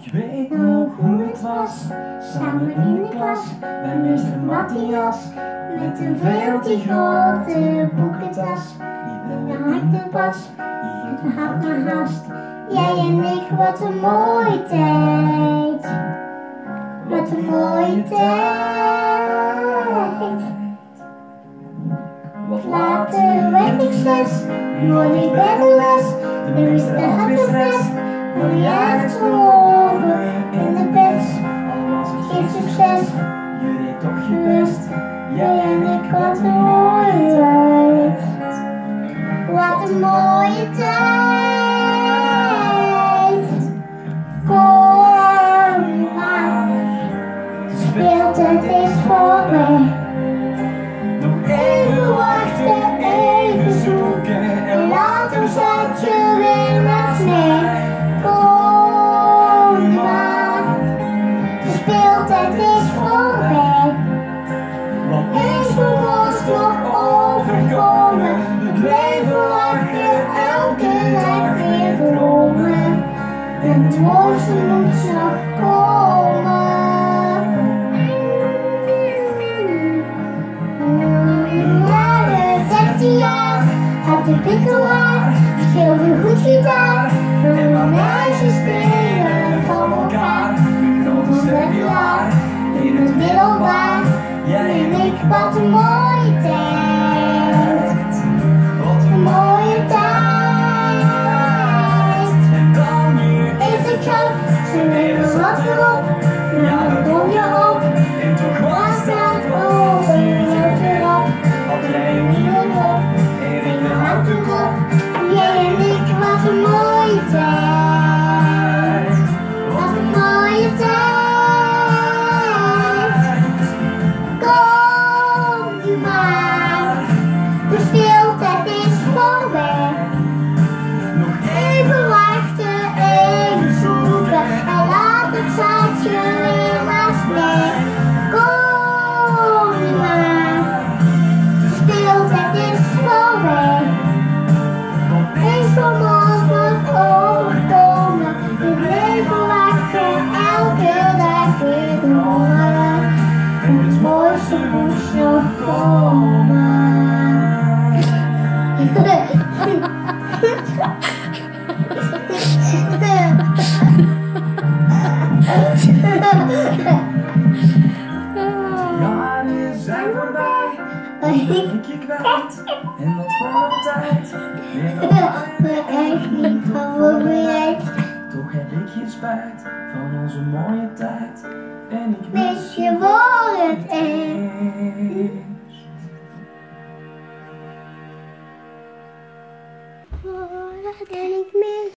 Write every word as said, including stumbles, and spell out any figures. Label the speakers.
Speaker 1: Ik weet nog hoe het was, samen in de klas, bij meester Matthias, met een veel te grote boekentas. Die wel in de pas, die hield me hard maar haast. Jij en ik, wat een mooie tijd. Wat een mooie tijd. Wat later werd ik zes, nooit werd de les. De meester had gestrest, maar jij hebt geloven in de pers. Al was het geen succes, je deed toch je best. Jij en ik, wat een mooie tijd. Wat een mooie tijd. Kom maar, de speeltijd is voorbij. Nog even wachten, even zoeken en later zat je weer naast mij. Kom maar, de speeltijd is voorbij. Want eens moet ons nog overkomen, het leven wachten, elke dag weer dromen. En het mooiste moet nog komen. Na de dertien jaar had ik pikkelhaar, speelde goed gitaar. En mijn meisjes spelen van elkaar. Ik nog een stukje laar in het middelbaar. Jij en ik, wat een mooie tijd. Wat een mooie tijd. En dan nu is het grap, ze nemen wat erop. Ja, dan kom je op. En toch was dat over je erop. Had jij een nieuwe mop en ik de houten kop. Jij en ik, wat een mooie tijd. Wat een mooie tijd. Kom maar, de speeltijd is voorbij. Nog even wachten, even zoeken en later zat je weer naast mij. Kom maar, de speeltijd is voorbij. Eens kom ons nog overkomen, het leven wachten, elke dag weer dromen. En het mooiste moet nog komen. Jaren zijn voorbij, ben ik je kwijt. En wat voor een tijd, meer dan me echt niet van voorbereid. Toch heb ik geen spijt van onze mooie tijd. En ik mis je voor het eerst. Voordat ik mis.